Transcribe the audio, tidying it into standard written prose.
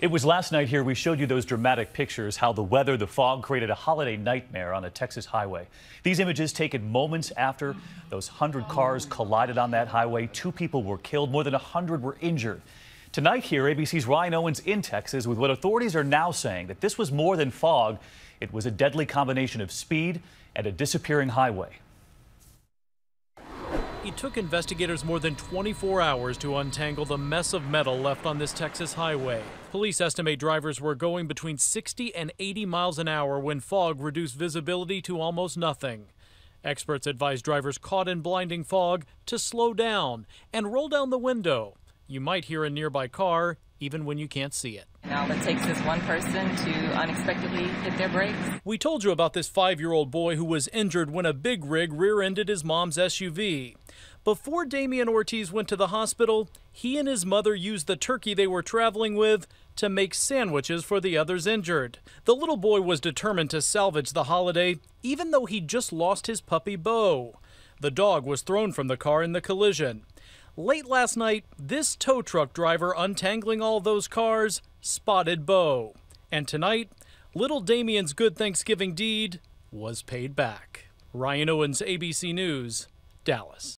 It was last night here we showed you those dramatic pictures, how the weather, the fog created a holiday nightmare on a Texas highway. These images taken moments after those 100 cars collided on that highway. 2 people were killed, more than 100 were injured. Tonight here, ABC's Ryan Owens in Texas with what authorities are now saying that this was more than fog. It was a deadly combination of speed and a disappearing highway. It took investigators more than 24 hours to untangle the mess of metal left on this Texas highway. Police estimate drivers were going between 60 and 80 miles an hour when fog reduced visibility to almost nothing. Experts advise drivers caught in blinding fog to slow down and roll down the window. You might hear a nearby car even when you can't see it. All it takes is one person to unexpectedly hit their brakes. We told you about this 5-year-old boy who was injured when a big rig rear-ended his mom's SUV. Before Damian Ortiz went to the hospital, he and his mother used the turkey they were traveling with to make sandwiches for the others injured. The little boy was determined to salvage the holiday, even though he just lost his puppy Bo. The dog was thrown from the car in the collision. Late last night, this tow truck driver untangling all those cars spotted Bo. And tonight, little Damian's good Thanksgiving deed was paid back. Ryan Owens, ABC News, Dallas.